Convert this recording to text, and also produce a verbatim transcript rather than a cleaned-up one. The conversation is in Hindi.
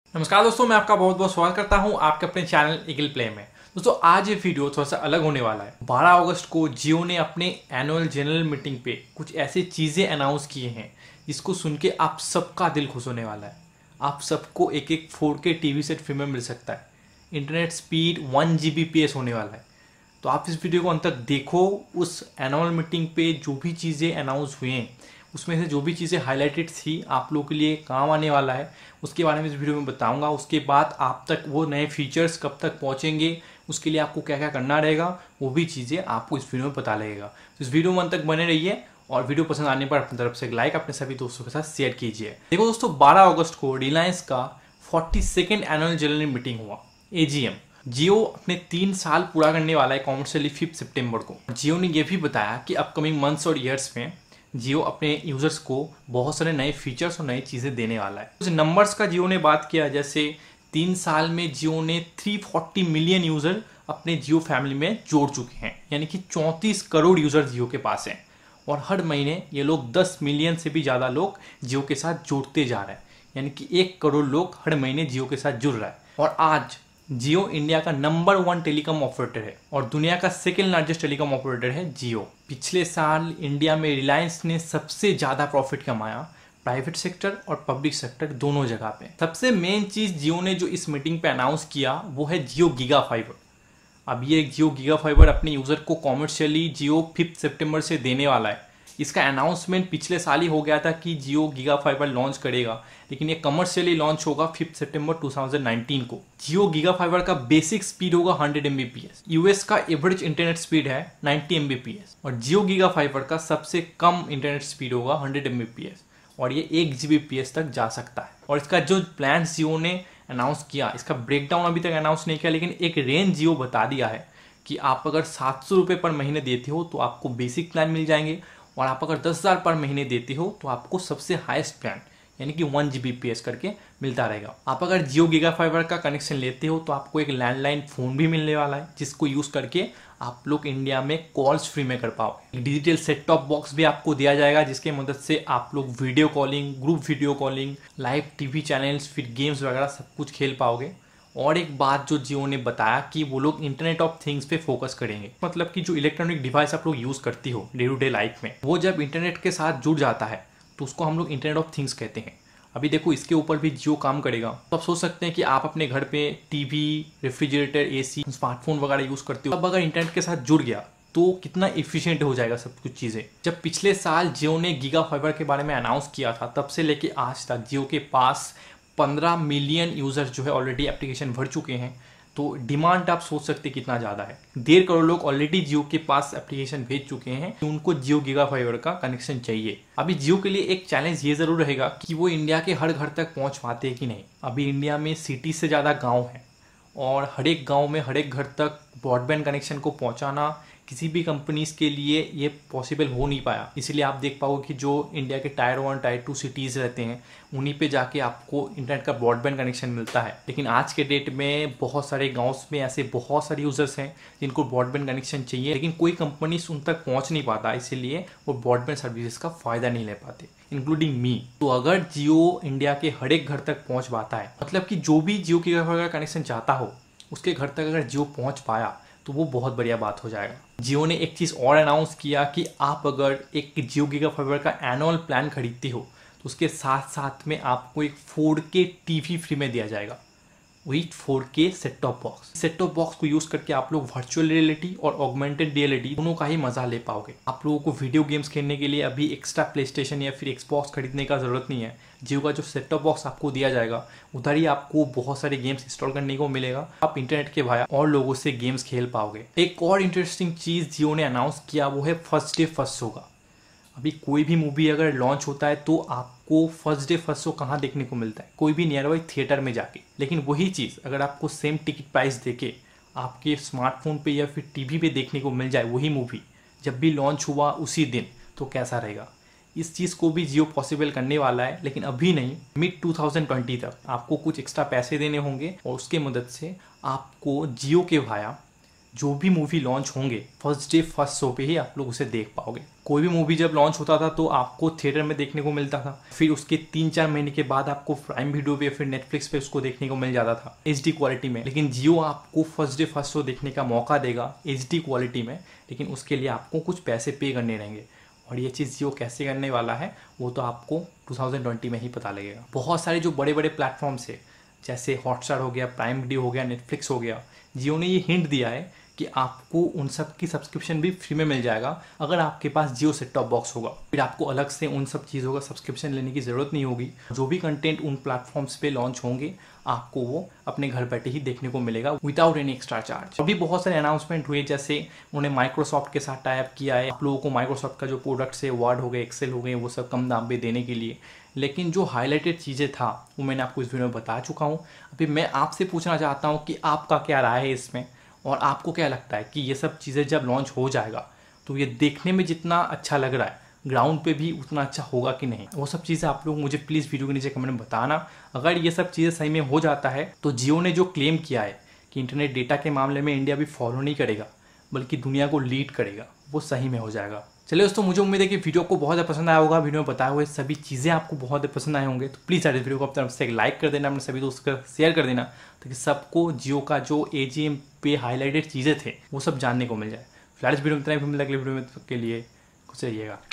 नमस्कार दोस्तों, मैं आपका बहुत बहुत स्वागत करता हूं आपके अपने चैनल ईगल प्ले में। दोस्तों आज ये वीडियो थोड़ा सा अलग होने वाला है। बारह अगस्त को जियो ने अपने एनुअल जनरल मीटिंग पे कुछ ऐसी चीज़ें अनाउंस किए हैं जिसको सुन के आप सबका दिल खुश होने वाला है। आप सबको एक एक फोर के टीवी सेट फ्री में मिल सकता है। Internet speed one G B P S होने वाला है। तो आप इस वीडियो को अंत तक देखो। उस एनुअल मीटिंग पे जो भी चीज़ें अनाउंस हुए हैं उसमें से जो भी चीज़ें हाईलाइटेड थी आप लोगों के लिए काम आने वाला है, उसके बारे में इस वीडियो में बताऊंगा। उसके बाद आप तक वो नए फीचर्स कब तक पहुंचेंगे, उसके लिए आपको क्या क्या करना रहेगा, वो भी चीज़ें आपको इस वीडियो में पता लगेगा। तो इस वीडियो में अंत तक बने रहिए और वीडियो पसंद आने पर अपनी तरफ से एक लाइक अपने सभी दोस्तों के साथ शेयर कीजिए। देखो दोस्तों, बारह अगस्त को रिलायंस का forty second annual general meeting हुआ, ए जी एम। जियो अपने तीन साल पूरा करने वाला है कॉमर्शियली फिफ्थ सितंबर को। जियो ने यह भी बताया कि अपकमिंग मंथ्स और ईयर्स में जियो अपने यूजर्स को बहुत सारे नए फीचर्स और नई चीज़ें देने वाला है। कुछ नंबर्स का जियो ने बात किया, जैसे तीन साल में जियो ने तीन सौ चालीस मिलियन यूज़र अपने जियो फैमिली में जोड़ चुके हैं, यानी कि चौंतीस करोड़ यूज़र जियो के पास हैं। और हर महीने ये लोग दस मिलियन से भी ज़्यादा लोग जियो के साथ जुड़ते जा रहे हैं, यानी कि एक करोड़ लोग हर महीने जियो के साथ जुड़ रहा है। और आज जियो इंडिया का नंबर वन टेलीकॉम ऑपरेटर है और दुनिया का सेकेंड लार्जेस्ट टेलीकॉम ऑपरेटर है जियो। पिछले साल इंडिया में रिलायंस ने सबसे ज़्यादा प्रॉफिट कमाया, प्राइवेट सेक्टर और पब्लिक सेक्टर दोनों जगह पे। सबसे मेन चीज़ जियो ने जो इस मीटिंग पे अनाउंस किया वो है जियो गीगा फाइबर। अब ये जियो गीगा फाइबर अपने यूज़र को कॉमर्शियली जियो फिफ्थ सितंबर से देने वाला है। इसका अनाउंसमेंट पिछले साल ही हो गया था कि जियो गीगा फाइबर लॉन्च करेगा, लेकिन ये कमर्शियली लॉन्च होगा फिफ्थ सितंबर टू थाउजेंड नाइनटीन को। जियो गीगा फाइबर का बेसिक स्पीड होगा hundred M B P S. US का एवरेज इंटरनेट स्पीड है ninety M B P S और जियो गीगा फाइबर का सबसे कम इंटरनेट स्पीड होगा hundred M B P S और ये एक जी बी पी एस तक जा सकता है। और इसका जो प्लान जियो ने अनाउंस किया, इसका ब्रेकडाउन अभी तक अनाउंस नहीं किया, लेकिन एक रेंज जियो बता दिया है कि आप अगर सात सौ रुपये पर महीने देते हो तो आपको बेसिक प्लान मिल जाएंगे, और आप अगर दस हज़ार पर महीने देते हो तो आपको सबसे हाईएस्ट प्लान यानी कि one G B P S करके मिलता रहेगा। आप अगर जियो गीगा फाइबर का कनेक्शन लेते हो तो आपको एक लैंडलाइन फ़ोन भी मिलने वाला है, जिसको यूज़ करके आप लोग इंडिया में कॉल्स फ्री में कर पाओगे। एक डिजिटल सेट टॉप बॉक्स भी आपको दिया जाएगा, जिसकी मदद से आप लोग video calling, group video calling, live TV channels, फिर गेम्स वगैरह सब कुछ खेल पाओगे। और एक बात जो जियो ने बताया कि वो लोग इंटरनेट ऑफ थिंग्स पे फोकस करेंगे, मतलब कि जो इलेक्ट्रॉनिक डिवाइस आप लोग यूज़ करती हो डे टू डे लाइफ में, वो जब इंटरनेट के साथ जुड़ जाता है तो उसको हम लोग इंटरनेट ऑफ थिंग्स कहते हैं। अभी देखो, इसके ऊपर भी जियो काम करेगा। तो आप सोच सकते हैं कि आप अपने घर पे टीवी, रेफ्रिजरेटर, एसी, स्मार्टफोन वगैरह यूज़ करते हो, अब अगर इंटरनेट के साथ जुड़ गया तो कितना एफिशिएंट हो जाएगा सब कुछ चीज़ें। जब पिछले साल जियो ने गीगा फाइबर के बारे में अनाउंस किया था, तब से लेके आज तक जियो के पास पंद्रह मिलियन यूज़र्स जो है ऑलरेडी एप्लीकेशन भर चुके हैं। तो डिमांड आप सोच सकते कितना ज़्यादा है। डेढ़ करोड़ लोग ऑलरेडी जियो के पास एप्लीकेशन भेज चुके हैं कि उनको जियो गीगा फाइबर का कनेक्शन चाहिए। अभी जियो के लिए एक चैलेंज ये ज़रूर रहेगा कि वो इंडिया के हर घर तक पहुंच पाते हैं कि नहीं। अभी इंडिया में सिटी से ज़्यादा गाँव है और हर एक गाँव में हर एक घर तक ब्रॉडबैंड कनेक्शन को पहुँचाना किसी भी कंपनीज के लिए ये पॉसिबल हो नहीं पाया। इसीलिए आप देख पाओगे कि जो इंडिया के tier one tier two cities रहते हैं उन्हीं पे जाके आपको इंटरनेट का ब्रॉडबैंड कनेक्शन मिलता है। लेकिन आज के डेट में बहुत सारे गाँव में ऐसे बहुत सारे यूजर्स हैं जिनको ब्रॉडबैंड कनेक्शन चाहिए, लेकिन कोई कंपनी उन तक पहुँच नहीं पाता, इसीलिए वो ब्रॉडबैंड सर्विसेज का फ़ायदा नहीं ले पाते, इंक्लूडिंग मी। तो अगर जियो इंडिया के हर एक घर तक पहुँच पाता है, मतलब कि जो भी जियो के कनेक्शन चाहता हो उसके घर तक अगर जियो पहुँच पाया तो वो बहुत बढ़िया बात हो जाएगा। जियो ने एक चीज़ और अनाउंस किया कि आप अगर एक जियो गीगा फाइबर का एनुअल प्लान खरीदते हो तो उसके साथ साथ में आपको एक फोर के टीवी फ्री में दिया जाएगा, वही four K set top box. Set top box को यूज़ करके आप लोग वर्चुअल रियलिटी और ऑगमेंटेड रियलिटी दोनों का ही मजा ले पाओगे। आप लोगों को वीडियो गेम्स खेलने के लिए अभी एक्स्ट्रा प्ले स्टेशन या फिर एक्सबॉक्स खरीदने का ज़रूरत नहीं है। जियो का जो सेट टॉप बॉक्स आपको दिया जाएगा उधर ही आपको बहुत सारे गेम्स इंस्टॉल करने को मिलेगा। आप इंटरनेट के भाया और लोगों से गेम्स खेल पाओगे। एक और इंटरेस्टिंग चीज़ जियो ने अनाउंस किया वो है फर्स्ट डे फर्स्ट शो का। अभी कोई भी मूवी अगर लॉन्च होता है तो आपको फर्स्ट डे फर्स्ट शो कहाँ देखने को मिलता है, कोई भी नियर बाई थिएटर में जाके। लेकिन वही चीज़ अगर आपको सेम टिकट प्राइस देके आपके स्मार्टफोन पे या फिर टीवी पे देखने को मिल जाए, वही मूवी जब भी लॉन्च हुआ उसी दिन, तो कैसा रहेगा। इस चीज़ को भी जियो पॉसिबल करने वाला है, लेकिन अभी नहीं, मिड टू थाउजेंड ट्वेंटी तक आपको कुछ एक्स्ट्रा पैसे देने होंगे और उसके मदद से आपको जियो के भाया जो भी मूवी लॉन्च होंगे फर्स्ट डे फर्स्ट शो पे ही आप लोग उसे देख पाओगे। कोई भी मूवी जब लॉन्च होता था तो आपको थिएटर में देखने को मिलता था, फिर उसके तीन चार महीने के बाद आपको प्राइम वीडियो पे या फिर नेटफ्लिक्स पे उसको देखने को मिल जाता था एच डी क्वालिटी में। लेकिन जियो आपको फर्स्ट डे फर्स्ट शो देखने का मौका देगा एच डी क्वालिटी में, लेकिन उसके लिए आपको कुछ पैसे पे करने रहेंगे। और ये चीज़ जियो कैसे करने वाला है वो तो आपको टू थाउजेंड ट्वेंटी में ही पता लगेगा। बहुत सारे जो बड़े बड़े प्लेटफॉर्म्स है जैसे हॉटस्टार हो गया, प्राइम वीडियो हो गया, नेटफ्लिक्स हो गया, जियो ने ये हिंट दिया है कि आपको उन सब की सब्सक्रिप्शन भी फ्री में मिल जाएगा अगर आपके पास जियो सेट टॉप बॉक्स होगा। फिर आपको अलग से उन सब चीज़ों का सब्सक्रिप्शन लेने की ज़रूरत नहीं होगी। जो भी कंटेंट उन प्लेटफॉर्म्स पे लॉन्च होंगे आपको वो अपने घर बैठे ही देखने को मिलेगा विदाउट एनी एक्स्ट्रा चार्ज। अभी बहुत सारे अनाउंसमेंट हुए, जैसे उन्होंने माइक्रोसॉफ्ट के साथ टाई अप किया है आप लोगों को माइक्रोसॉफ्ट का जो प्रोडक्ट्स है, वर्ड हो गए, एक्सेल हो गए, वो सब कम दाम पे देने के लिए। लेकिन जो हाईलाइटेड चीज़ें था वो मैंने आपको इस वीडियो में बता चुका हूँ। अभी मैं आपसे पूछना चाहता हूँ कि आपका क्या राय है इसमें, और आपको क्या लगता है कि ये सब चीज़ें जब लॉन्च हो जाएगा तो ये देखने में जितना अच्छा लग रहा है ग्राउंड पे भी उतना अच्छा होगा कि नहीं। वो सब चीज़ें आप लोग मुझे प्लीज़ वीडियो के नीचे कमेंट में बताना। अगर ये सब चीज़ें सही में हो जाता है तो जियो ने जो क्लेम किया है कि इंटरनेट डेटा के मामले में इंडिया भी फॉलो नहीं करेगा बल्कि दुनिया को लीड करेगा, वो सही में हो जाएगा। चलिए दोस्तों, मुझे उम्मीद है कि वीडियो को बहुत ज़्यादा पसंद आया होगा। वीडियो में बताए हुए सभी चीज़ें आपको बहुत ज़्यादा पसंद आए होंगे, तो प्लीज़ यार इस वीडियो को अपनी तरफ से एक लाइक कर देना, अपने सभी दोस्तों को शेयर कर देना ताकि सबको जियो का जो ए जी एम पे हाईलाइटेड चीज़ें थे वो सब जानने को मिल जाए। फिलहाल इस वीडियो में इतना ही, अगले वीडियो में के लिए खुश रहिएगा।